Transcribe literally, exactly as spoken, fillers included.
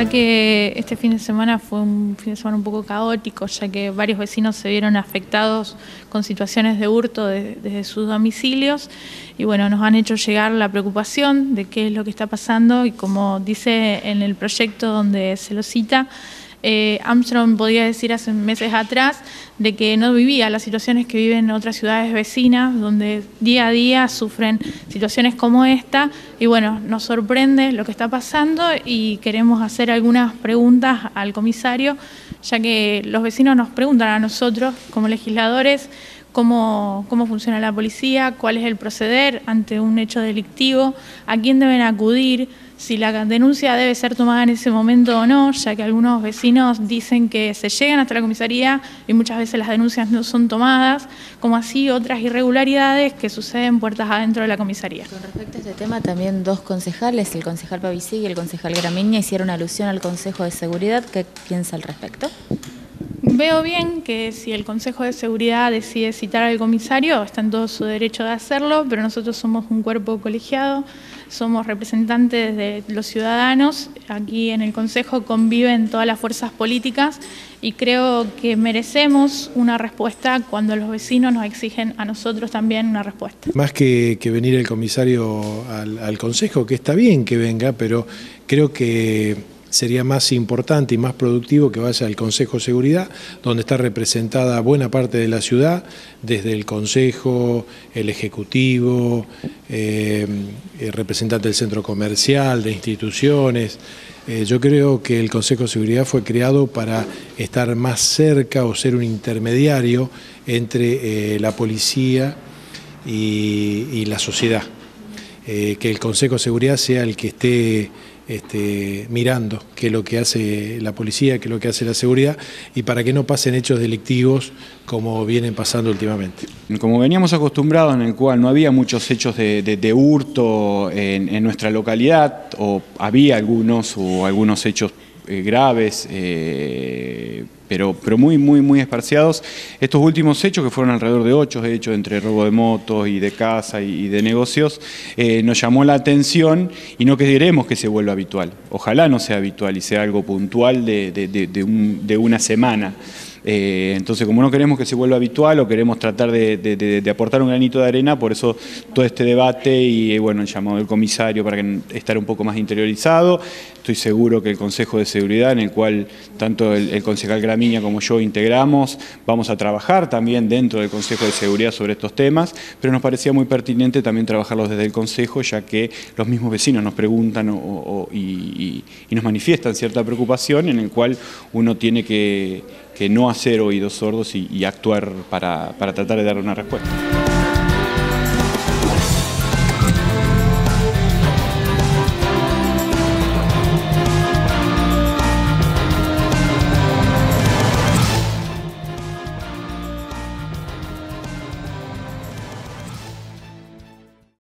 que este fin de semana fue un fin de semana un poco caótico, ya que varios vecinos se vieron afectados con situaciones de hurto de, desde sus domicilios y bueno, nos han hecho llegar la preocupación de qué es lo que está pasando y como dice en el proyecto donde se lo cita, Eh, Armstrong podía decir hace meses atrás de que no vivía las situaciones que viven otras ciudades vecinas, donde día a día sufren situaciones como esta, y bueno, nos sorprende lo que está pasando y queremos hacer algunas preguntas al comisario, ya que los vecinos nos preguntan a nosotros, como legisladores, Cómo, cómo funciona la policía, cuál es el proceder ante un hecho delictivo, a quién deben acudir, si la denuncia debe ser tomada en ese momento o no, ya que algunos vecinos dicen que se llegan hasta la comisaría y muchas veces las denuncias no son tomadas, como así otras irregularidades que suceden puertas adentro de la comisaría. Con respecto a este tema, también dos concejales, el concejal Pavicig y el concejal Gramigna, hicieron alusión al Consejo de Seguridad. ¿Qué piensa al respecto? Veo bien que si el Consejo de Seguridad decide citar al comisario, está en todo su derecho de hacerlo, pero nosotros somos un cuerpo colegiado, somos representantes de los ciudadanos, aquí en el Consejo conviven todas las fuerzas políticas y creo que merecemos una respuesta cuando los vecinos nos exigen a nosotros también una respuesta. Más que, que venir el comisario al, al Consejo, que está bien que venga, pero creo que sería más importante y más productivo que vaya al Consejo de Seguridad, donde está representada buena parte de la ciudad, desde el Consejo, el Ejecutivo, eh, el representante del centro comercial, de instituciones. Eh, yo creo que el Consejo de Seguridad fue creado para estar más cerca o ser un intermediario entre eh, la policía y, y la sociedad. Eh, que el Consejo de Seguridad sea el que esté Este, mirando qué es lo que hace la policía, qué es lo que hace la seguridad y para que no pasen hechos delictivos como vienen pasando últimamente. Como veníamos acostumbrados, en el cual no había muchos hechos de, de, de hurto en, en nuestra localidad, o había algunos o algunos hechos eh, graves, eh, pero, pero muy, muy, muy esparciados. Estos últimos hechos, que fueron alrededor de ocho, de hecho, entre robo de motos y de casa y, y de negocios, eh, nos llamó la atención y no queremos que se vuelva habitual. Ojalá no sea habitual y sea algo puntual de, de, de, de, un, de una semana. Eh, entonces, como no queremos que se vuelva habitual o queremos tratar de, de, de, de aportar un granito de arena, por eso todo este debate y bueno, el llamado del comisario para que, estar un poco más interiorizado. Estoy seguro que el Consejo de Seguridad, en el cual tanto el, el concejal Gramigna como yo integramos, vamos a trabajar también dentro del Consejo de Seguridad sobre estos temas, pero nos parecía muy pertinente también trabajarlos desde el Consejo, ya que los mismos vecinos nos preguntan o, o, y, y, y nos manifiestan cierta preocupación, en el cual uno tiene que, que no hacer oídos sordos y, y actuar para, para tratar de dar una respuesta.